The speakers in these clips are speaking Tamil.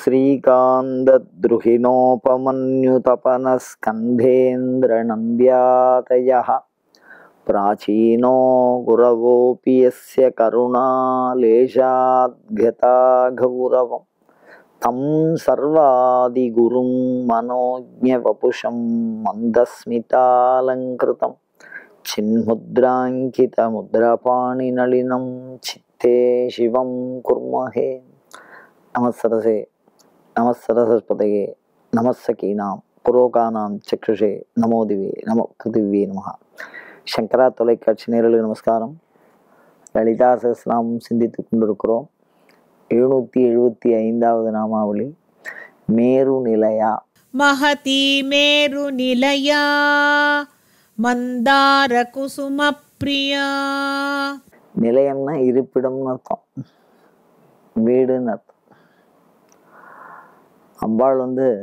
श्रीकान्तद्रुहिणोपमन्युतपनस्कन्धेन्द्रनन्द्यातयः प्राचीनो गुरवोऽपि यस्य करुणालेशाद्गता गौरवम् तं सर्वादिगुरुं मनोज्ञवपुषं मन्दस्मितालङ्कृतं चिन्मुद्राङ्कितमुद्रपाणिनलिनं चित्ते शिवं कुर्महे। नमस्सरसे नमस्सरस्वतये नमस्सकीनां पुरोकानां चक्षुषे नमो दिवे नमो पृथिवी नमः। சங்கரா தொலைக்காட்சி நேயர்களுக்கு நமஸ்காரம். லலிதா சகஸ்ரநாமம் சிந்தித்துக் கொண்டிருக்கிறோம். 775வது நாமாவளி மேரு நிலையா. மகதி மேரு நிலையா மந்தார குசும பிரியா. நிலையம்னா இருப்பிடம்னு அர்த்தம், வீடுன்னு அர்த்தம். அம்பாள்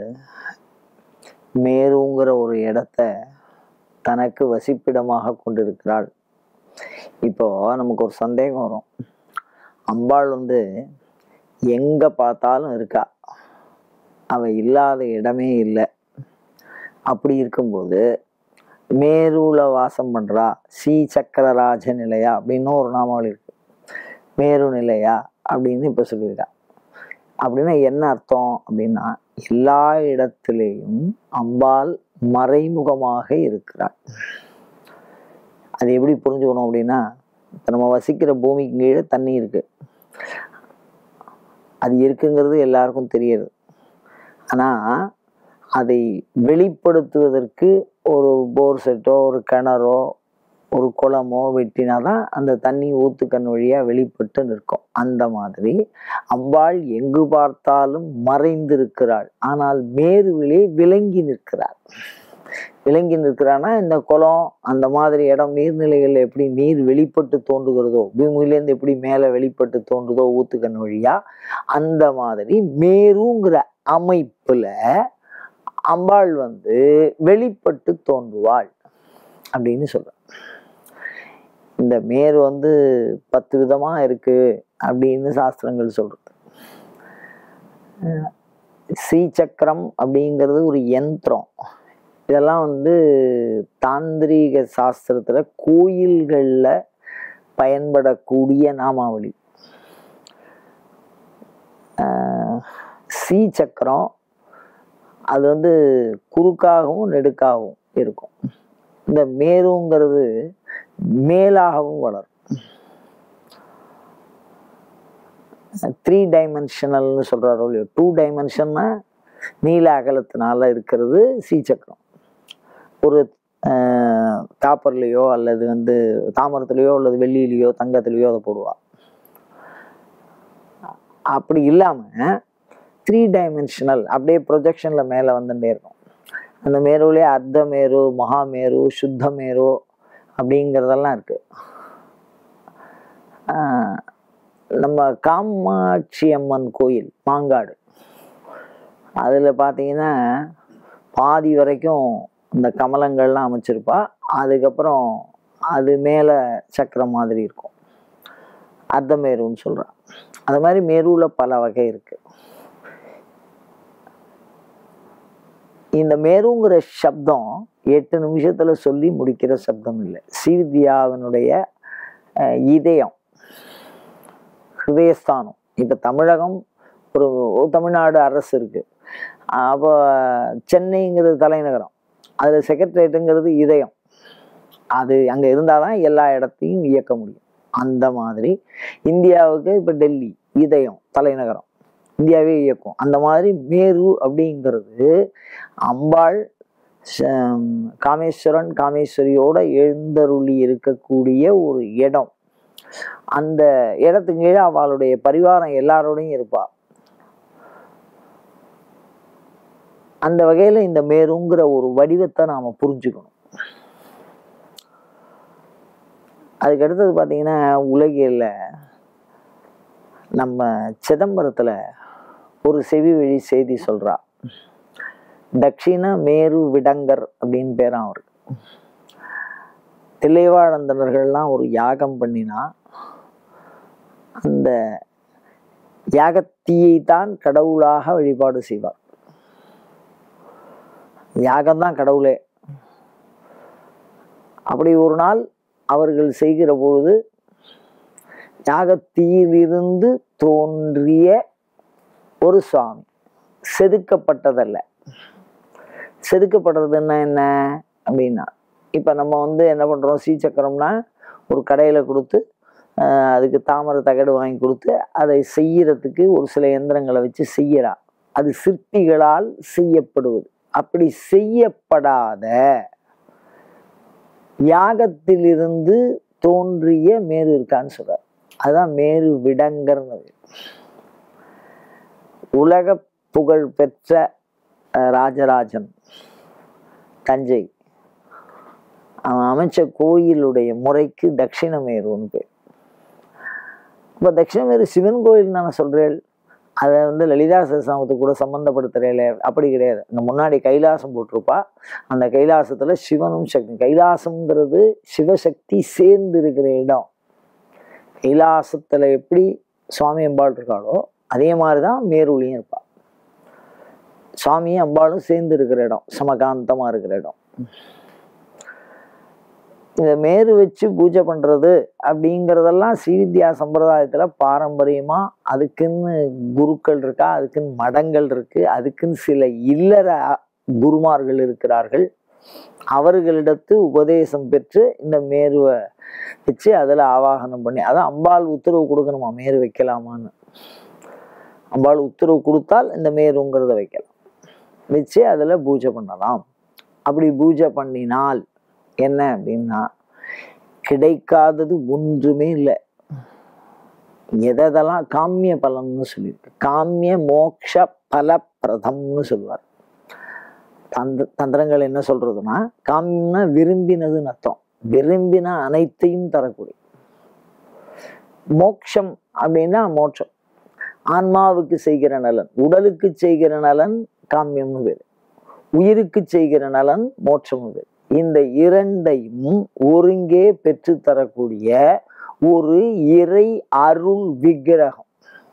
மேருங்கிற ஒரு இடத்த தனக்கு வசிப்பிடமாக கொண்டிருக்கிறாள். இப்போ நமக்கு ஒரு சந்தேகம் வரும், அம்பாள் எங்க பார்த்தாலும் இருக்கா, அவ இல்லாத இடமே இல்லை. அப்படி இருக்கும்போது மேருல வாசம் பண்றா, ஸ்ரீ சக்கரராஜ நிலையா அப்படின்னு ஒரு நாமாவளி இருக்கு. மேரு நிலையா அப்படின்னு இப்ப சொல்லியிருக்கா. அப்படின்னா என்ன அர்த்தம் அப்படின்னா, எல்லா இடத்திலேயும் அம்பாள் மறைமுகமாக இருக்கிறாள். அது எப்படி புரிஞ்சுக்கணும் அப்படின்னா, இப்போ நம்ம வசிக்கிற பூமிக்கு கீழே தண்ணி இருக்கு, அது இருக்குங்கிறது எல்லாருக்கும் தெரியுது. ஆனால் அதை வெளிப்படுத்துவதற்கு ஒரு போர் செட்டோ ஒரு கிணறோ ஒரு குளமோ வெட்டினாதான் அந்த தண்ணி ஊத்துக்கண் வழியாக வெளிப்பட்டு நிற்கும். அந்த மாதிரி அம்பாள் எங்கு பார்த்தாலும் மறைந்திருக்கிறாள், ஆனால் மேருவிலே விளங்கி நிற்கிறாள். விளங்கி நிற்கிறான்னா, இந்த குளம் அந்த மாதிரி இடம் நீர்நிலைகளில் எப்படி நீர் வெளிப்பட்டு தோன்றுகிறதோ, பூமியிலேருந்து எப்படி மேலே வெளிப்பட்டு தோன்றுதோ ஊத்துக்கண் வழியா, அந்த மாதிரி மேருங்கிற அமைப்புல அம்பாள் வெளிப்பட்டு தோன்றுவாள் அப்படின்னு சொல்ற. இந்த மேரு 10 விதமா இருக்கு அப்படின்னு சாஸ்திரங்கள் சொல்றது. ஸ்ரீசக்கரம் அப்படிங்கிறது ஒரு யந்திரம். இதெல்லாம் தாந்திரீக சாஸ்திரத்துல கோயில்கள்ல பயன்படக்கூடிய நாமாவளி. ஸ்ரீசக்கரம் அது குறுக்காகவும் நெடுக்காகவும் இருக்கும். இந்த மேருங்கிறது மேலாகவும் வளரும். 3 டைமென்ஷனல்னு சொல்றாரோ இல்லையோ, 2 டைமென்ஷன்னா நீல அகலத்தினால இருக்கிறது ஸ்ரீசக்கரம். ஒரு காப்பர்லேயோ அல்லது தாமரத்துலேயோ அல்லது வெள்ளியிலையோ தங்கத்திலேயோ அதை போடுவா. அப்படி இல்லாம 3 டைமென்ஷனல் அப்படியே ப்ரொஜெக்ஷன்ல மேல வந்துட்டே இருக்கும். அந்த மேருவிலே அர்த்த மேரு, மகாமேரு, சுத்த மேரு அப்படிங்கிறதெல்லாம் இருக்கு. நம்ம காமாட்சி அம்மன் கோயில் மாங்காடு, அதுல பாத்தீங்கன்னா பாதி வரைக்கும் இந்த கமலங்கள்லாம் அமைச்சிருப்பா. அதுக்கப்புறம் அது மேல சக்கரம் மாதிரி இருக்கும், அர்த்த மேருன்னு சொல்றா. அது மாதிரி மேருல பல வகை இருக்கு. இந்த மேருங்கிற சப்தம் 8 நிமிஷத்துல சொல்லி முடிக்கிற சப்தம் இல்லை. ஸ்ரீவித்யாவினுடைய இதயம், ஹிருதயஸ்தானம். இப்ப தமிழகம் ஒரு தமிழ்நாடு அரசு இருக்கு, அப்போ சென்னைங்கிறது தலைநகரம், அதுல செக்ரட்டரியேட்டுங்கிறது இதயம். அது அங்க இருந்தாதான் எல்லா இடத்தையும் இயக்க முடியும். அந்த மாதிரி இந்தியாவுக்கு இப்ப டெல்லி இதயம், தலைநகரம், இந்தியாவே இயக்கும். அந்த மாதிரி மேரு அப்படிங்கிறது அம்பாள் காமேஸ்வரன் காமேஸ்வரியோட எழுந்தருளி இருக்கக்கூடிய ஒரு இடம். அந்த இடத்துக்கு கீழே அவளுடைய பரிவாரம் எல்லாரோடையும் இருப்பா. அந்த வகையில இந்த மேருங்கிற ஒரு வடிவத்தை நாம புரிஞ்சுக்கணும். அதுக்கு அடுத்தது பாத்தீங்கன்னா, உலகில நம்ம சிதம்பரத்துல ஒரு செவி வழி செய்தி சொல்றா. தட்சிண மேரு விடங்கர் அப்படின்னு பேரான் அவருக்கு. தில்லைவாழந்தனர்கள்லாம் ஒரு யாகம் பண்ணினா அந்த யாகத்தீயை தான் கடவுளாக வழிபாடு செய்வார். யாகம்தான் கடவுளே. அப்படி ஒரு நாள் அவர்கள் செய்கிற பொழுது யாகத்தீயிலிருந்து தோன்றிய ஒரு சுவாமி, செதுக்கப்பட்டதல்ல. செதுக்கப்படுறதுன்னா என்ன அப்படின்னா, இப்போ நம்ம என்ன பண்ணுறோம், சீச்சக்கரம்னா ஒரு கடையில் கொடுத்து அதுக்கு தாமரை தகடு வாங்கி கொடுத்து அதை செய்யறதுக்கு ஒரு சில எந்திரங்களை வச்சு செய்யறா. அது சிற்பிகளால் செய்யப்படுவது. அப்படி செய்யப்படாத யாகத்திலிருந்து தோன்றிய மேரு இருக்கான்னு சொல்றார். அதுதான் மேரு விடங்கர்னது. உலக புகழ் பெற்ற ராஜராஜன் தஞ்சை அவன் அமைச்ச கோயிலுடைய முறைக்கு தட்சிணமேருன்னு பேர். இப்போ தட்சிணமேரு சிவன் கோயில் நான் சொல்றேன், அதை லலிதா சகஸ்ரநாமத்துக்கு கூட சம்பந்தப்படுத்துறேன். அப்படி கிடையாது. அங்கே முன்னாடி கைலாசம் போட்டிருப்பா. அந்த கைலாசத்துல சிவனும் சக்தி, கைலாசம்ங்கிறது சிவசக்தி சேர்ந்து இருக்கிற இடம். கைலாசத்துல எப்படி சுவாமி அம்பாள் இருக்காளோ அதே மாதிரிதான் மேருலையும் இருப்பா. சுவாமியும் அம்பாளும் சேர்ந்து இருக்கிற இடம், சமகாந்தமா இருக்கிற இடம். இந்த மேரு வச்சு பூஜை பண்றது அப்படிங்கிறதெல்லாம் ஸ்ரீவித்யா சம்பிரதாயத்துல பாரம்பரியமா அதுக்குன்னு குருக்கள் இருக்கா, அதுக்குன்னு மடங்கள் இருக்கு, அதுக்குன்னு சில இல்லற குருமார்கள் இருக்கிறார்கள். அவர்களிடத்து உபதேசம் பெற்று இந்த மேருவை வச்சு அதில் ஆவாகனம் பண்ணி, அதான் அம்பாள் உத்தரவு கொடுக்கணுமா மேரு வைக்கலாமான்னு. அம்பாள் உத்தரவு கொடுத்தால் இந்த மேருங்கிறத வைக்கலாம், வச்சு அதில் பூஜை பண்ணலாம். அப்படி பூஜை பண்ணினால் என்ன அப்படின்னா, கிடைக்காதது ஒன்றுமே இல்லை. எதெல்லாம் காமிய பலன்னு சொல்லியிருக்கு, காமிய மோக்ஷ பலப்பிரதம்னு சொல்லுவார். தந்திரங்கள் என்ன சொல்றதுன்னா, காமியம்னா விரும்பினதுன்னு அர்த்தம். விரும்பின அனைத்தையும் தரக்கூடிய. மோக்ஷம் அப்படின்னா மோட்சம், ஆன்மாவுக்கு செய்கிற நலன், உடலுக்கு செய்கிற நலன் காமியம்னு பேரு, உயிருக்கு செய்கிற நலன் மோட்சம்னு பேரு. இந்த இரண்டையும் ஒருங்கே பெற்று தரக்கூடிய ஒரு இறை அருள் விக்கிரகம்,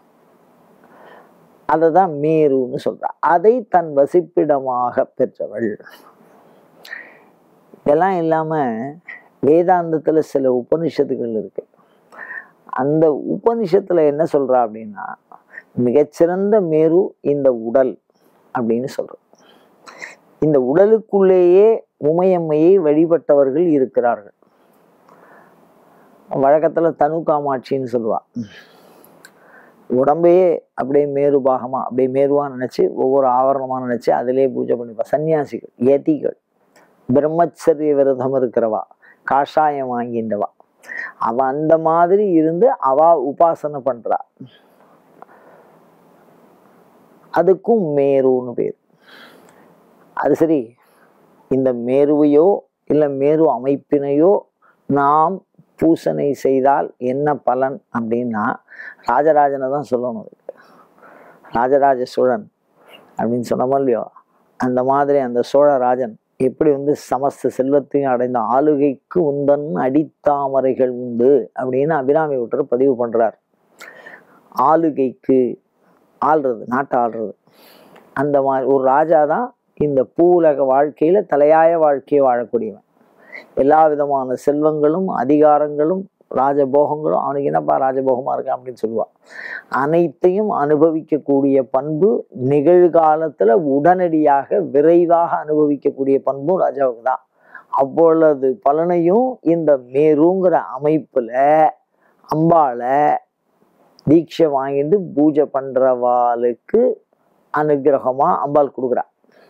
அததான் மேருன்னு சொல்றா. அதை தன் வசிப்பிடமாக பெற்றவள். இதெல்லாம் இல்லாம வேதாந்தத்துல சில உபனிஷத்துகள் இருக்கு. அந்த உபனிஷத்துல என்ன சொல்றா அப்படின்னா, மிகச்சிறந்த மேரு இந்த உடல் அப்படின்னு சொல்றோம். இந்த உடலுக்குள்ளேயே உமையம்மையை வழிபட்டவர்கள் இருக்கிறார்கள். வழக்கத்துல தனு காமாட்சின்னு சொல்லுவா. உடம்பையே அப்படியே மேரு பாகமா அப்படியே மேருவா நினைச்சு ஒவ்வொரு ஆவரணமா நினைச்சு அதிலே பூஜை பண்ணிப்பா. சன்னியாசிகள், யதிகள், பிரம்மச்சரிய விரதம் இருக்கிறவா, காஷாயம் வாங்கின்றவா, அவ அந்த மாதிரி இருந்து அவ உபாசனை பண்றா. அதுக்கும் மேருன்னு பேர். அது சரி, இந்த மேருவையோ இல்ல மேரு அமைப்பினையோ நாம் பூசனை செய்தால் என்ன பலன் அப்படின்னா, ராஜராஜனை தான் சொல்லணும். ராஜராஜ சோழன் அப்படின்னு சொன்னோமோ இல்லையோ, அந்த மாதிரி அந்த சோழராஜன் எப்படி சமஸ்த செல்வத்தையும் அடைந்த ஆளுகைக்கு உந்தன் அடித்தாமரைகள் உண்டு அப்படின்னு அபிராமி விட்டர் பதிவு பண்றார். ஆளுகைக்கு, ஆள்றது, நாட்டை ஆள்றது, அந்த மாதிரி ஒரு ராஜாதான் இந்த பூவுலக வாழ்க்கையில தலையாய வாழ்க்கையை வாழக்கூடியவன். எல்லா விதமான செல்வங்களும் அதிகாரங்களும் ராஜபோகங்களும், அவனுக்கு என்னப்பா ராஜபோகமா இருக்கான் அப்படின்னு சொல்லுவான். அனைத்தையும் அனுபவிக்கக்கூடிய பண்பு, நிகழ்காலத்துல உடனடியாக விரைவாக அனுபவிக்கக்கூடிய பண்பும் ராஜாவுக்கு தான். அவ்வளவு பலனையும் இந்த மேருங்கிற அமைப்புல அம்பாளை தீட்சை வாங்கிட்டு பூஜை பண்றவாளுக்கு அனுகிரகமா அம்பாள் கொடுக்குறா.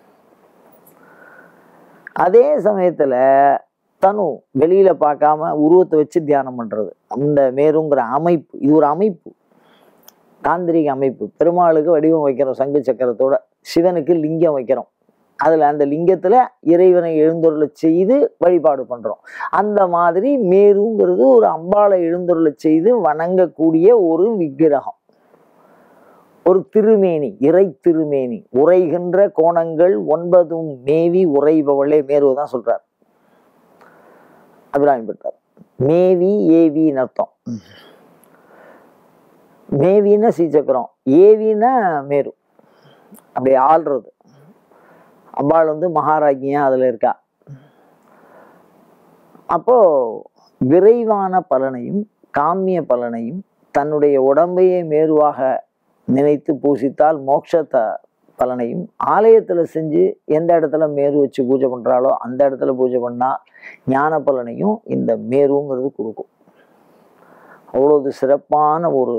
அதே சமயத்துல தனு வெளியில பார்க்காம உருவத்தை வச்சு தியானம் பண்றது, அந்த மேருங்கிற அமைப்பு, இது ஒரு அமைப்பு, தாந்திரிக அமைப்பு. பெருமாளுக்கு வடிவம் வைக்கிறோம் சங்கு சக்கரத்தோட, சிவனுக்கு லிங்கம் வைக்கிறோம், அதுல அந்த லிங்கத்துல இறைவனை எழுந்தருளை செய்து வழிபாடு பண்றோம். அந்த மாதிரி மேருங்கிறது ஒரு அம்பாளை எழுந்தருளை செய்து வணங்கக்கூடிய ஒரு விக்கிரகம், ஒரு திருமேனி, இறை திருமேனி. உரைகின்ற கோணங்கள் 9 மேவி உரைபவளே மேருதான் சொல்றார் அபிராமி பட்டர். மேவி ஏவின்னு அர்த்தம். மேவின்னா ஸ்ரீசக்கரம், ஏவின்னா மேரு, அப்படி ஆள்றது. அம்பாள் வந்து மகாராஜியா அதில் இருக்கா. அப்போ விரைவான பலனையும் காமிய பலனையும் தன்னுடைய உடம்பையே மேருவாக நினைத்து பூசித்தால் மோட்சத்தை பலனையும், ஆலயத்தில் செஞ்சு எந்த இடத்துல மேரு வச்சு பூஜை பண்ணுறாலோ அந்த இடத்துல பூஜை பண்ணால் ஞான பலனையும் இந்த மேருங்கிறது கொடுக்கும். அவ்வளவு சிறப்பான ஒரு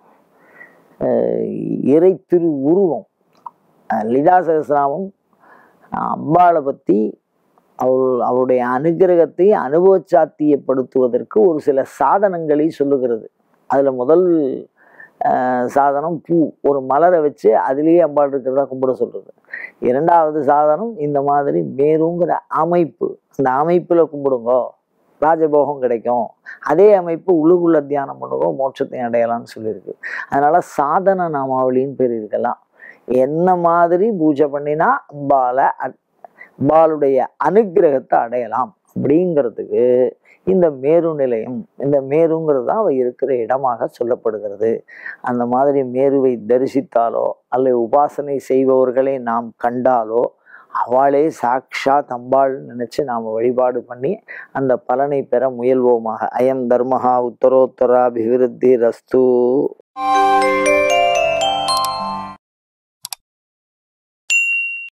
இறை திரு உருவம். லலிதா சகஸ்ரநாமம் அம்பாளை பற்றி அவருடைய அனுகிரகத்தை அனுபவச்சாத்தியப்படுத்துவதற்கு ஒரு சில சாதனங்களை சொல்லுகிறது. அதில் முதல் சாதனம் பூ, ஒரு மலரை வச்சு அதுலேயே அம்பாள் இருக்கிறதா கும்பிட சொல்றது. இரண்டாவது சாதனம் இந்த மாதிரி மேருங்கிற அமைப்பு, அந்த அமைப்பில் கும்பிடுங்கோ ராஜபோகம் கிடைக்கும். அதே அமைப்பு உள்ளுக்குள்ள தியானம் பண்ணுங்கோ மோட்சத்தை அடையலாம்னு சொல்லியிருக்கு. அதனால சாதன நாமாவளின்னு பேர் இருக்கலாம். என்ன மாதிரி பூஜை பண்ணினா அம்பாளுடைய அனுகிரகத்தை அடையலாம் அப்படிங்கிறதுக்கு இந்த மேரு நிலையம், இந்த மேருங்கிறது தான் அவ இருக்கிற இடமாக சொல்லப்படுகிறது. அந்த மாதிரி மேருவை தரிசித்தாலோ அல்லது உபாசனை செய்பவர்களை நாம் கண்டாலோ அவளே சாக்ஷாத் அம்பாள் நினைச்சு நாம் வழிபாடு பண்ணி அந்த பலனை பெற முயல்வோமாக. அயம் தர்மஹா உத்தரோத்தராபிவிருத்தி ரஸ்து.